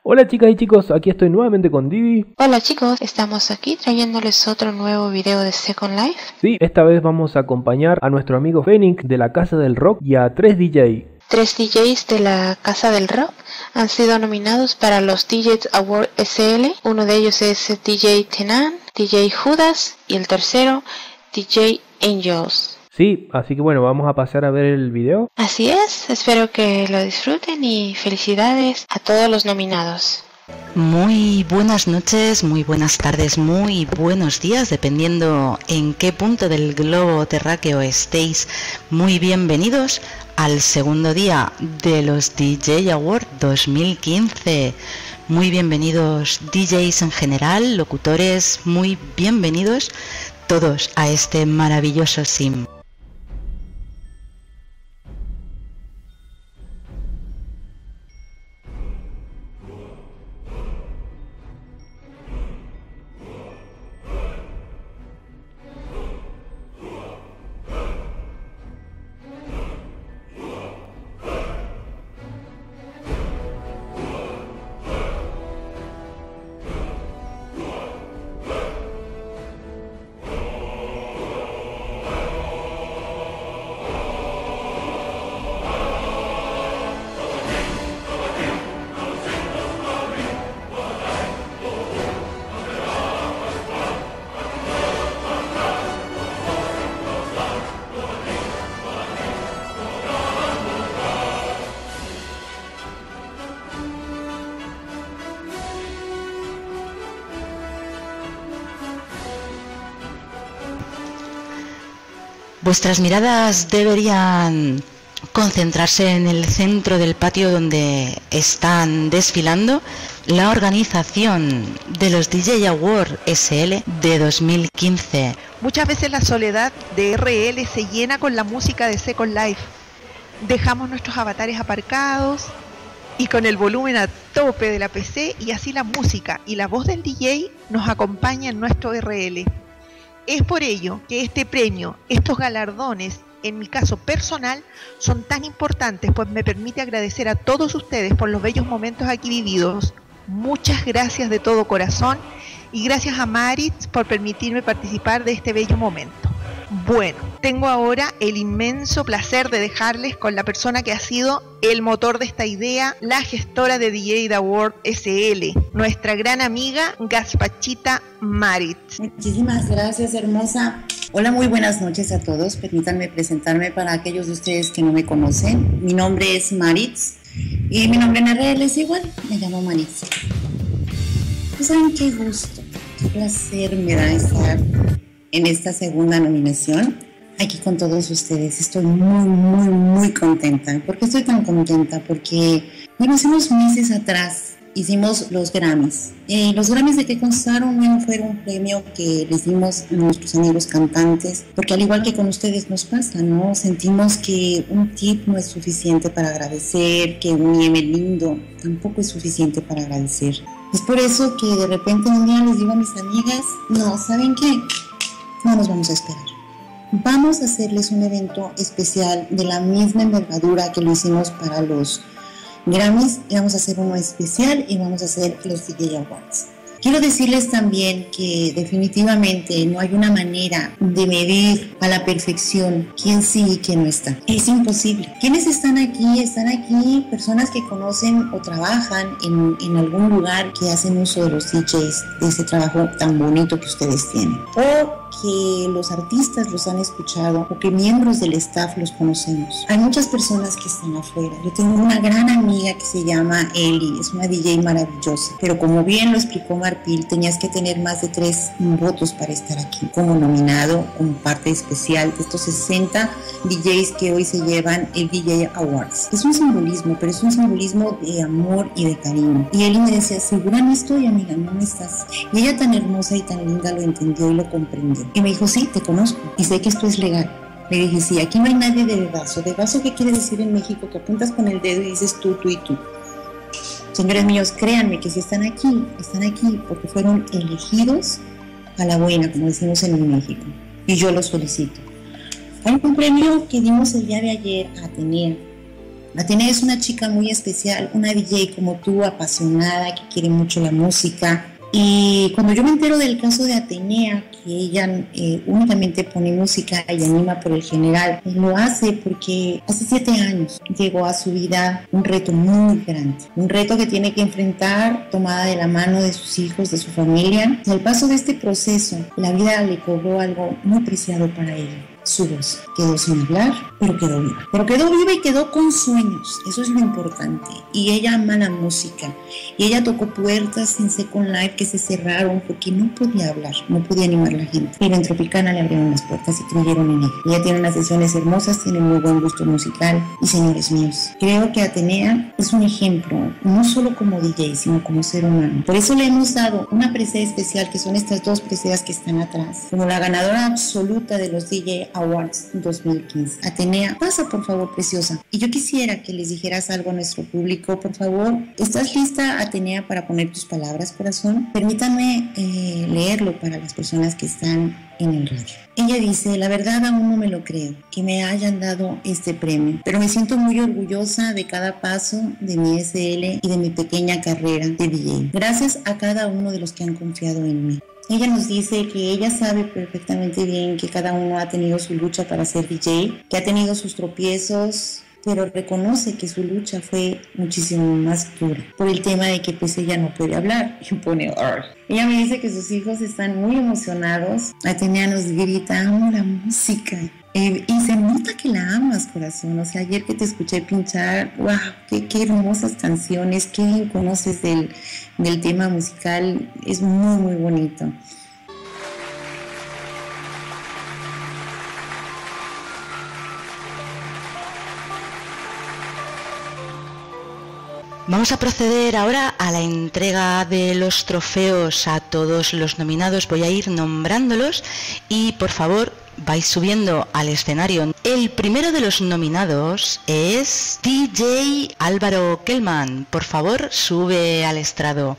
Hola chicas y chicos, aquí estoy nuevamente con Didi. Hola chicos, estamos aquí trayéndoles otro nuevo video de Second Life. Sí, esta vez vamos a acompañar a nuestro amigo Phoenix de la Casa del Rock y a 3 DJ. 3 DJs de la Casa del Rock han sido nominados para los DJs Award SL. Uno de ellos es DJ Tenan, DJ Judas y el tercero DJ Angels. Sí, así que bueno, vamos a pasar a ver el video. Así es, espero que lo disfruten y felicidades a todos los nominados. Muy buenas noches, muy buenas tardes, muy buenos días, dependiendo en qué punto del globo terráqueo estéis. Muy bienvenidos al segundo día de los DJ Award 2015. Muy bienvenidos DJs en general, locutores, muy bienvenidos todos a este maravilloso sim. Vuestras miradas deberían concentrarse en el centro del patio donde están desfilando la organización de los DJ Award SL de 2015. Muchas veces la soledad de RL se llena con la música de Second Life. Dejamos nuestros avatares aparcados y con el volumen a tope de la PC, y así la música y la voz del DJ nos acompaña en nuestro RL. Es por ello que este premio, estos galardones, en mi caso personal, son tan importantes, pues me permite agradecer a todos ustedes por los bellos momentos aquí vividos. Muchas gracias de todo corazón, y gracias a Maritz por permitirme participar de este bello momento. Bueno, tengo ahora el inmenso placer de dejarles con la persona que ha sido el motor de esta idea, la gestora de DJ Award SL, nuestra gran amiga Gaspachita Maritz. Muchísimas gracias, hermosa. Hola, muy buenas noches a todos. Permítanme presentarme para aquellos de ustedes que no me conocen. Mi nombre es Maritz y mi nombre en RL es igual, me llamo Maritz. Pues saben qué gusto, qué placer me da estar en esta segunda nominación aquí con todos ustedes. Estoy muy contenta. ¿Por qué estoy tan contenta? Porque, bueno, hace unos meses atrás hicimos los Grammys. Los Grammys, ¿de qué constaron? Bueno, fue un premio que les dimos a nuestros amigos cantantes, porque al igual que con ustedes nos pasa, ¿no? Sentimos que un tip no es suficiente para agradecer, que un IM lindo tampoco es suficiente para agradecer. Es por eso que de repente un día les digo a mis amigas, no, ¿saben qué? No nos vamos a esperar. Vamos a hacerles un evento especial de la misma envergadura que lo hicimos para los Grammys, y vamos a hacer uno especial y vamos a hacer los DJ Awards. Quiero decirles también que definitivamente no hay una manera de medir a la perfección quién sí y quién no está. Es imposible. ¿Quiénes están aquí? Están aquí personas que conocen o trabajan en algún lugar que hacen uso de los DJs, de ese trabajo tan bonito que ustedes tienen. O que los artistas los han escuchado, o que miembros del staff los conocemos. Hay muchas personas que están afuera. Yo tengo una gran amiga que se llama Eli, es una DJ maravillosa, pero como bien lo explicó Marpil, tenías que tener más de 3 votos para estar aquí como nominado, como parte especial de estos 60 DJs que hoy se llevan el DJ Awards. Es un simbolismo, pero es un simbolismo de amor y de cariño. Y Eli me decía, segura no estoy, amiga, no estás. Y ella tan hermosa y tan linda lo entendió y lo comprendió. Y me dijo, sí, te conozco y sé que esto es legal. Le dije, sí, aquí no hay nadie de dedazo. ¿Dedazo qué quiere decir en México? Que apuntas con el dedo y dices tú y tú. Señores míos, créanme que si están aquí porque fueron elegidos a la buena, como decimos en México. Y yo los felicito. Hay un premio que dimos el día de ayer a Atenea, Atenea es una chica muy especial, una DJ como tú, apasionada, que quiere mucho la música. Y cuando yo me entero del caso de Atenea, que ella únicamente pone música y anima por el general, lo hace porque hace 7 años llegó a su vida un reto muy grande, un reto que tiene que enfrentar tomada de la mano de sus hijos, de su familia. Y al paso de este proceso, la vida le cobró algo muy preciado para ella. Su voz quedó sin hablar, pero quedó viva. Pero quedó viva y quedó con sueños, eso es lo importante. Y ella ama la música. Y ella tocó puertas en Second Life que se cerraron porque no podía hablar, no podía animar a la gente. Pero en Tropicana le abrieron las puertas y creyeron en ella. Ella tiene unas sesiones hermosas, tiene muy buen gusto musical. Y señores míos, creo que Atenea es un ejemplo, no solo como DJ, sino como ser humano. Por eso le hemos dado una presea especial, que son estas 2 preseas que están atrás, como la ganadora absoluta de los DJ Awards 2015. Atenea, pasa por favor, preciosa. Y yo quisiera que les dijeras algo a nuestro público, por favor. ¿Estás lista, Atenea, para poner tus palabras, corazón? Permítanme leerlo para las personas que están en el radio. Ella dice: la verdad aún no me lo creo, que me hayan dado este premio, pero me siento muy orgullosa de cada paso de mi SL y de mi pequeña carrera de DJ. Gracias a cada uno de los que han confiado en mí. Ella nos dice que ella sabe perfectamente bien que cada uno ha tenido su lucha para ser DJ, que ha tenido sus tropiezos, pero reconoce que su lucha fue muchísimo más dura por el tema de que pues ella no puede hablar y pone "Arr". Ella me dice que sus hijos están muy emocionados. Atenea nos grita: amo la música. Y se nota que la amas, corazón. O sea, ayer que te escuché pinchar, wow, qué hermosas canciones, qué bien conoces del tema musical, es muy, muy bonito. Vamos a proceder ahora a la entrega de los trofeos a todos los nominados. Voy a ir nombrándolos y por favor vais subiendo al escenario. El primero de los nominados es DJ Álvaro Kellman. Por favor, sube al estrado.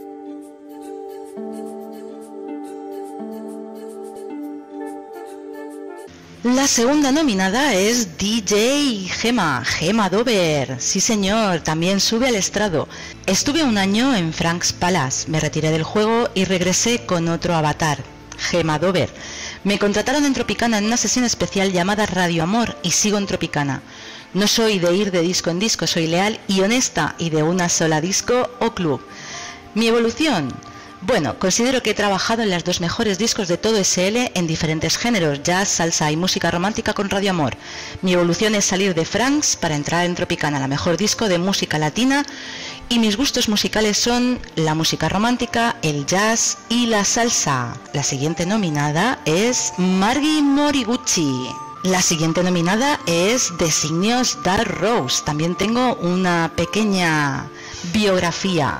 La segunda nominada es DJ Gemma Dover. Sí señor, también sube al estrado. Estuve un año en Frank's Palace, me retiré del juego y regresé con otro avatar, Gemma Dover. Me contrataron en Tropicana en una sesión especial llamada Radio Amor y sigo en Tropicana. No soy de ir de disco en disco, soy leal y honesta y de una sola disco o club. Mi evolución. Bueno, considero que he trabajado en los 2 mejores discos de todo SL en diferentes géneros, jazz, salsa y música romántica con Radio Amor. Mi evolución es salir de Franks para entrar en Tropicana, la mejor disco de música latina, y mis gustos musicales son la música romántica, el jazz y la salsa. La siguiente nominada es Margie Moriguchi. La siguiente nominada es Designios Dark Rose. También tengo una pequeña biografía.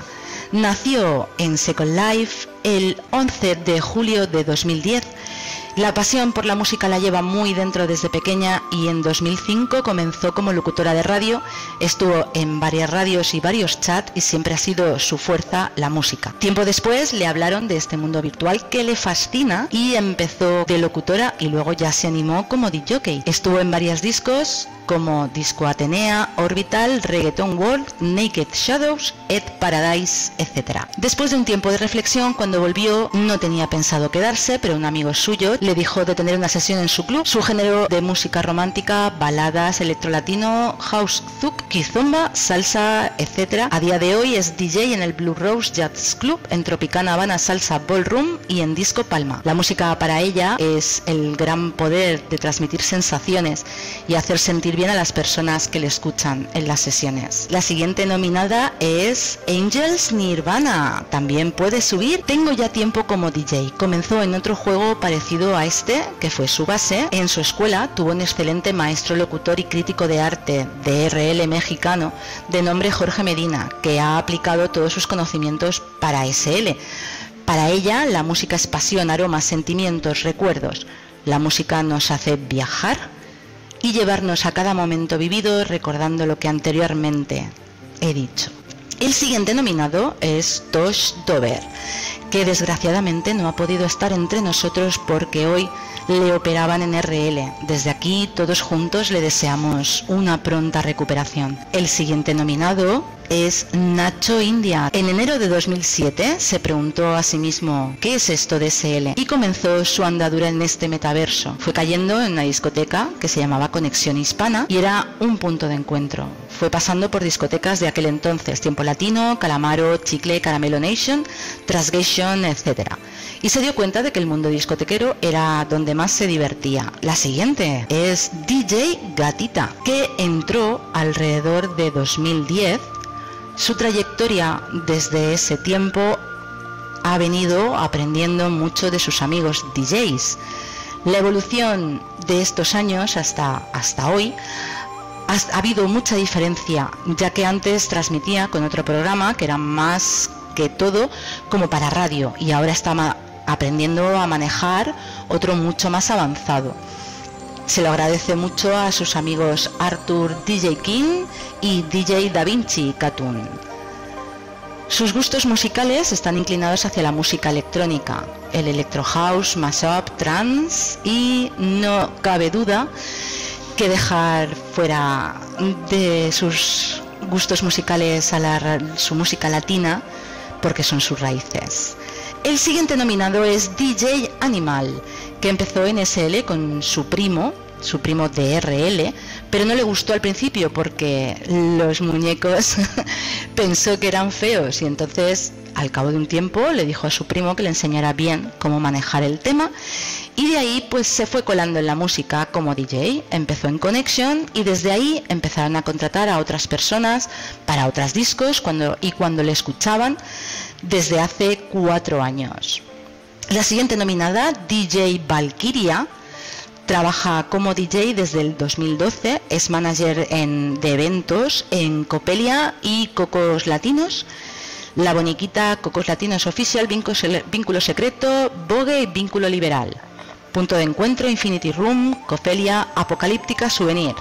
Nació en Second Life el 11 de julio de 2010. La pasión por la música la lleva muy dentro desde pequeña y en 2005 comenzó como locutora de radio, estuvo en varias radios y varios chats y siempre ha sido su fuerza la música. Tiempo después le hablaron de este mundo virtual que le fascina y empezó de locutora y luego ya se animó como DJ. Estuvo en varios discos como Disco Atenea, Orbital, Reggaeton World, Naked Shadows, Ed Paradise, etc. Después de un tiempo de reflexión, cuando volvió, no tenía pensado quedarse, pero un amigo suyo le dijo de tener una sesión en su club. Su género de música romántica, baladas, electrolatino, house, zouk, kizomba, salsa, etc. A día de hoy es DJ en el Blue Rose Jazz Club, en Tropicana Habana Salsa Ballroom y en Disco Palma. La música para ella es el gran poder de transmitir sensaciones y hacer sentir bien a las personas que le escuchan en las sesiones. La siguiente nominada es Angels Nirvana. También puede subir. Tengo ya tiempo como DJ. Comenzó en otro juego parecido a este, que fue su base. En su escuela tuvo un excelente maestro locutor y crítico de arte de RL mexicano de nombre Jorge Medina, que ha aplicado todos sus conocimientos para SL. Para ella, la música es pasión, aromas, sentimientos, recuerdos. La música nos hace viajar y llevarnos a cada momento vivido recordando lo que anteriormente he dicho. El siguiente nominado es Tosh Dover, que desgraciadamente no ha podido estar entre nosotros porque hoy le operaban en RL. Desde aquí, todos juntos le deseamos una pronta recuperación. El siguiente nominado es Nacho India. En enero de 2007 se preguntó a sí mismo ¿qué es esto de SL? Y comenzó su andadura en este metaverso. Fue cayendo en una discoteca que se llamaba Conexión Hispana y era un punto de encuentro. Fue pasando por discotecas de aquel entonces, Tiempo Latino, Calamaro, Chicle, Caramelo Nation, Transgation, etc. Y se dio cuenta de que el mundo discotequero era donde más se divertía. La siguiente es DJ Gatita, que entró alrededor de 2010. Su trayectoria desde ese tiempo ha venido aprendiendo mucho de sus amigos DJs. La evolución de estos años hasta hoy ha habido mucha diferencia, ya que antes transmitía con otro programa que era más que todo como para radio y ahora está aprendiendo a manejar otro mucho más avanzado. Se lo agradece mucho a sus amigos Arthur DJ King y DJ Da Vinci Katun. Sus gustos musicales están inclinados hacia la música electrónica, el electro house, mashup, trance y no cabe duda que dejar fuera de sus gustos musicales su música latina porque son sus raíces. El siguiente nominado es DJ Animal, que empezó en SL con su primo de RL, pero no le gustó al principio porque los muñecos pensó que eran feos y entonces al cabo de un tiempo le dijo a su primo que le enseñara bien cómo manejar el tema y de ahí pues se fue colando en la música como DJ. Empezó en Connection y desde ahí empezaron a contratar a otras personas para otros discos cuando le escuchaban desde hace 4 años. La siguiente nominada, DJ Valkyria, trabaja como DJ desde el 2012, es manager de eventos en Copelia y Cocos Latinos, La Boniquita, Cocos Latinos Official, Vínculo Secreto, Vogue y Vínculo Liberal, Punto de Encuentro, Infinity Room, Copelia, Apocalíptica, Souvenir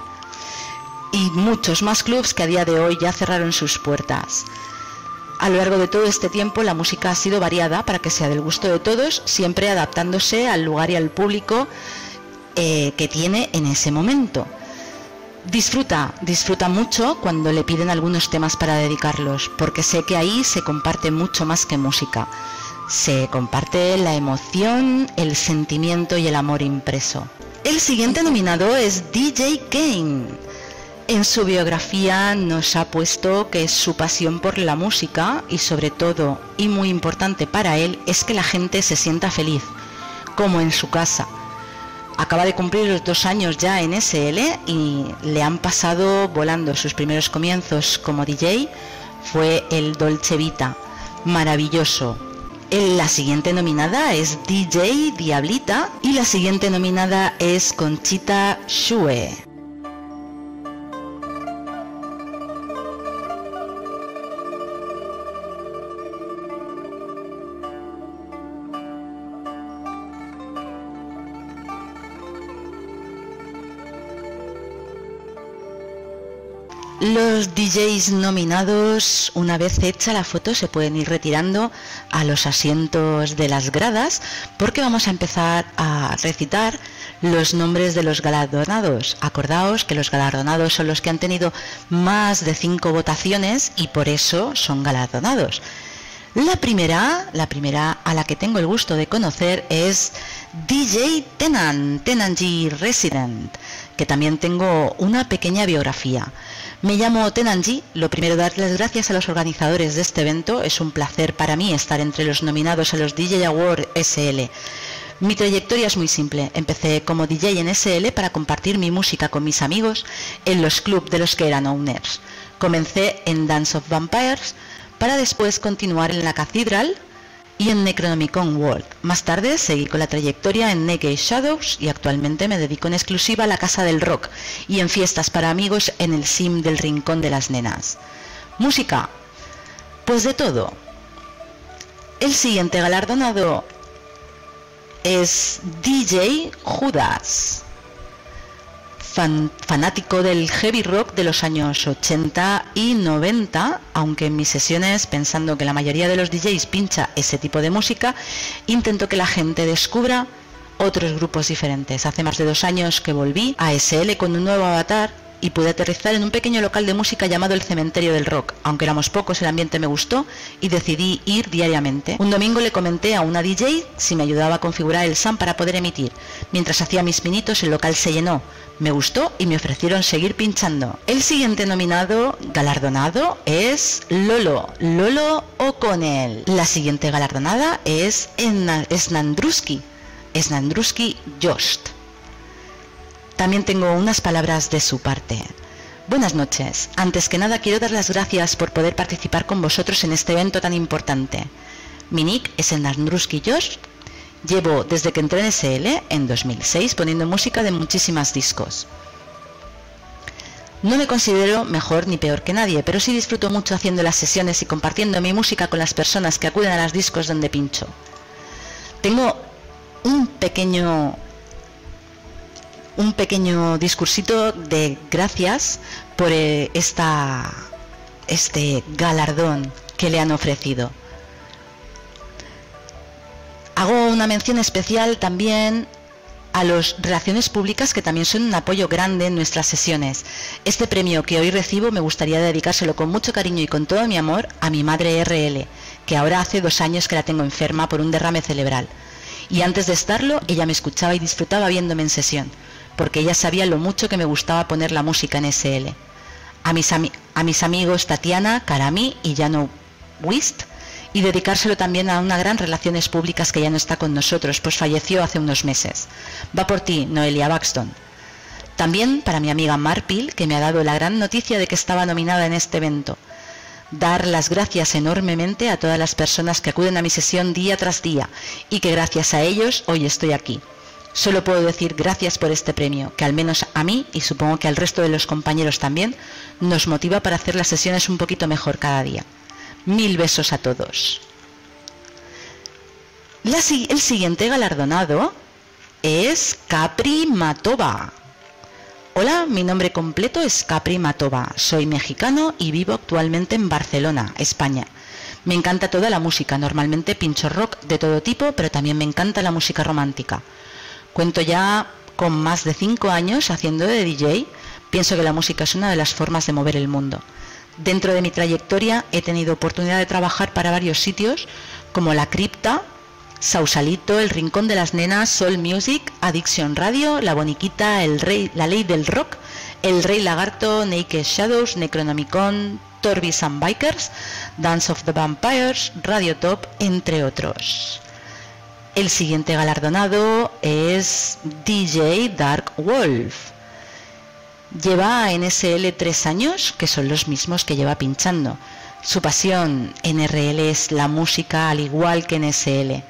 y muchos más clubs que a día de hoy ya cerraron sus puertas. A lo largo de todo este tiempo la música ha sido variada para que sea del gusto de todos, siempre adaptándose al lugar y al público que tiene en ese momento. Disfruta mucho cuando le piden algunos temas para dedicarlos, porque sé que ahí se comparte mucho más que música. Se comparte la emoción, el sentimiento y el amor impreso. El siguiente nominado es DJ Kane. En su biografía nos ha puesto que su pasión por la música y sobre todo, y muy importante para él, es que la gente se sienta feliz, como en su casa. Acaba de cumplir los 2 años ya en SL y le han pasado volando. Sus primeros comienzos como DJ fue el Dolce Vita, maravilloso. La siguiente nominada es DJ Diablita y la siguiente nominada es Conchita Shue. Los DJs nominados, una vez hecha la foto, se pueden ir retirando a los asientos de las gradas porque vamos a empezar a recitar los nombres de los galardonados. Acordaos que los galardonados son los que han tenido más de 5 votaciones y por eso son galardonados. La primera a la que tengo el gusto de conocer es DJ Tenanji Resident, que también tengo una pequeña biografía. Me llamo Tenanji. Lo primero, dar las gracias a los organizadores de este evento. Es un placer para mí estar entre los nominados a los DJ Award SL. Mi trayectoria es muy simple. Empecé como DJ en SL para compartir mi música con mis amigos en los clubs de los que eran owners. Comencé en Dance of Vampires para después continuar en la Cathedral y en Necronomicon World. Más tarde seguí con la trayectoria en Naked Shadows y actualmente me dedico en exclusiva a la Casa del Rock y en fiestas para amigos en el Sim del Rincón de las Nenas. Música, pues de todo. El siguiente galardonado es DJ Judas. fanático del heavy rock de los años 80 y 90, aunque en mis sesiones, pensando que la mayoría de los DJs pincha ese tipo de música, intento que la gente descubra otros grupos diferentes. Hace más de 2 años que volví a SL con un nuevo avatar y pude aterrizar en un pequeño local de música llamado el Cementerio del Rock. Aunque éramos pocos, el ambiente me gustó y decidí ir diariamente. Un domingo le comenté a una DJ si me ayudaba a configurar el SAM para poder emitir. Mientras hacía mis pinitos, el local se llenó. Me gustó y me ofrecieron seguir pinchando. El siguiente nominado, galardonado, es Lolo O'Connell. La siguiente galardonada es Snandruski Jost. También tengo unas palabras de su parte. Buenas noches. Antes que nada quiero dar las gracias por poder participar con vosotros en este evento tan importante. Mi nick es Snandruski Jost. Llevo desde que entré en SL en 2006 poniendo música de muchísimas discos. No me considero mejor ni peor que nadie, pero sí disfruto mucho haciendo las sesiones y compartiendo mi música con las personas que acuden a los discos donde pincho. Tengo un pequeño discursito de gracias por este galardón que le han ofrecido. Hago una mención especial también a las relaciones públicas, que también son un apoyo grande en nuestras sesiones. Este premio que hoy recibo me gustaría dedicárselo con mucho cariño y con todo mi amor a mi madre RL, que ahora hace 2 años que la tengo enferma por un derrame cerebral. Y antes de estarlo, ella me escuchaba y disfrutaba viéndome en sesión, porque ella sabía lo mucho que me gustaba poner la música en SL. A mis amigos Tatiana, Karami y Jano Wist, y dedicárselo también a una gran relaciones públicas que ya no está con nosotros, pues falleció hace unos meses. Va por ti, Noelia Buxton. También para mi amiga Marpil, que me ha dado la gran noticia de que estaba nominada en este evento. Dar las gracias enormemente a todas las personas que acuden a mi sesión día tras día y que gracias a ellos hoy estoy aquí. Solo puedo decir gracias por este premio, que al menos a mí, y supongo que al resto de los compañeros también, nos motiva para hacer las sesiones un poquito mejor cada día. 1000 besos a todos. El siguiente galardonado es Capri Matova. Hola, mi nombre completo es Capri Matova. Soy mexicano y vivo actualmente en Barcelona, España. Me encanta toda la música, normalmente pincho rock de todo tipo, pero también me encanta la música romántica. Cuento ya con más de 5 años haciendo de DJ. Pienso que la música es una de las formas de mover el mundo. Dentro de mi trayectoria he tenido oportunidad de trabajar para varios sitios como La Cripta, Sausalito, El Rincón de las Nenas, Soul Music, Addiction Radio, La Boniquita, La Ley del Rock, El Rey Lagarto, Naked Shadows, Necronomicon, Torbis and Bikers, Dance of the Vampires, Radio Top, entre otros. El siguiente galardonado es DJ Dark Wolf. Lleva en SL 3 años, que son los mismos que lleva pinchando. Su pasión en RL es la música, al igual que en SL.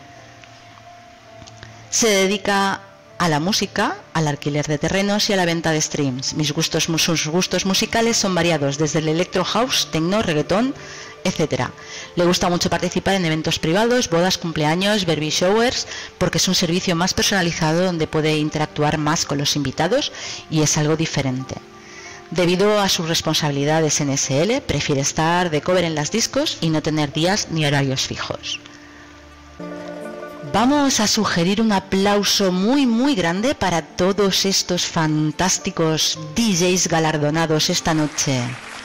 Se dedica a la música, al alquiler de terrenos y a la venta de streams. Sus gustos musicales son variados, desde el electro house, techno, reggaetón, etc. Le gusta mucho participar en eventos privados, bodas, cumpleaños, baby showers, porque es un servicio más personalizado donde puede interactuar más con los invitados y es algo diferente. Debido a sus responsabilidades en SL, prefiere estar de cover en las discos y no tener días ni horarios fijos. Vamos a sugerir un aplauso muy grande para todos estos fantásticos DJs galardonados esta noche.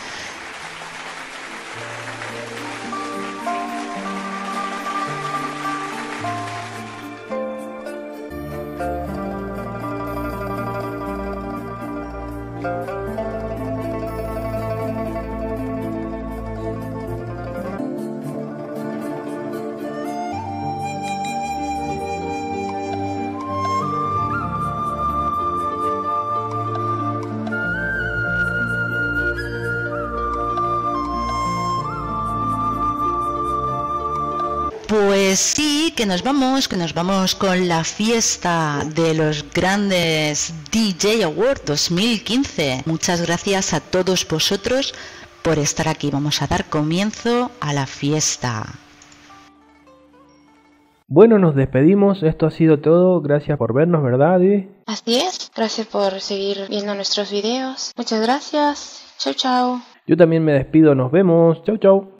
Pues sí, que nos vamos con la fiesta de los grandes DJ Awards 2015. Muchas gracias a todos vosotros por estar aquí. Vamos a dar comienzo a la fiesta. Bueno, nos despedimos, esto ha sido todo, gracias por vernos, ¿verdad, Divi? Así es, gracias por seguir viendo nuestros videos. Muchas gracias. Chau, chau. Yo también me despido, nos vemos, chau chau.